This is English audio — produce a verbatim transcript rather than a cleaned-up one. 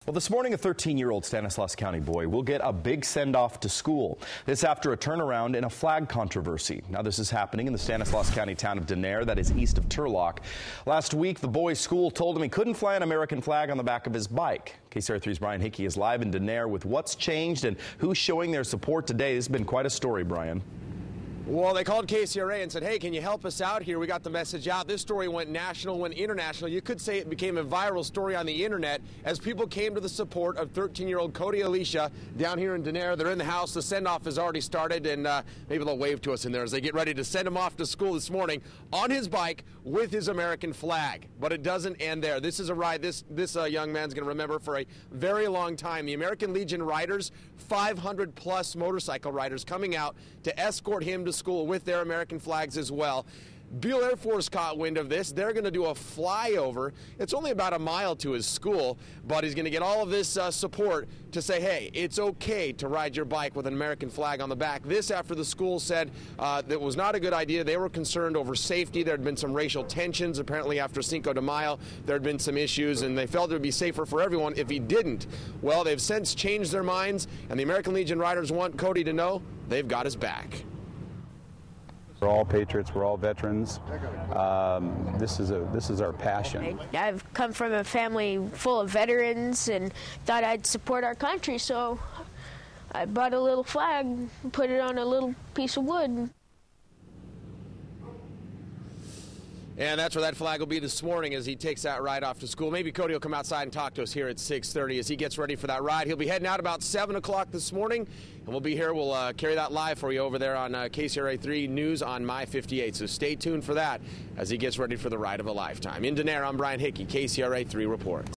Well, this morning, a thirteen-year-old Stanislaus County boy will get a big send-off to school. This after a turnaround in a flag controversy. Now, this is happening in the Stanislaus County town of Denair, that is east of Turlock. Last week, the boy's school told him he couldn't fly an American flag on the back of his bike. K C R three's Brian Hickey is live in Denair with what's changed and who's showing their support today. This has been quite a story, Brian. Well, they called K C R A and said, hey, can you help us out here? We got the message out. This story went national, went international. You could say it became a viral story on the internet as people came to the support of thirteen-year-old Cody Alicia down here in Denair. They're in the house. The send-off has already started, and uh, maybe they'll wave to us in there as they get ready to send him off to school this morning on his bike with his American flag. But it doesn't end there. This is a ride this, this uh, young man's going to remember for a very long time. The American Legion riders, five hundred plus motorcycle riders coming out to escort him to school with their American flags as well. Beale Air Force caught wind of this. They're going to do a flyover. It's only about a mile to his school, but he's going to get all of this uh, support to say, hey, it's okay to ride your bike with an American flag on the back. This after the school said uh, that was not a good idea. They were concerned over safety. There had been some racial tensions. Apparently after Cinco de Mayo, there had been some issues, and they felt it would be safer for everyone if he didn't. Well, they've since changed their minds, and the American Legion riders want Cody to know they've got his back. We're all patriots. We're all veterans. Um, this is a this is our passion. I've come from a family full of veterans and thought I'd support our country, so I bought a little flag and put it on a little piece of wood. And that's where that flag will be this morning as he takes that ride off to school. Maybe Cody will come outside and talk to us here at six thirty as he gets ready for that ride. He'll be heading out about seven o'clock this morning, and we'll be here. We'll uh, carry that live for you over there on uh, K C R A three News on My fifty-eight. So stay tuned for that as he gets ready for the ride of a lifetime. In Denair, I'm Brian Hickey, K C R A three Reports.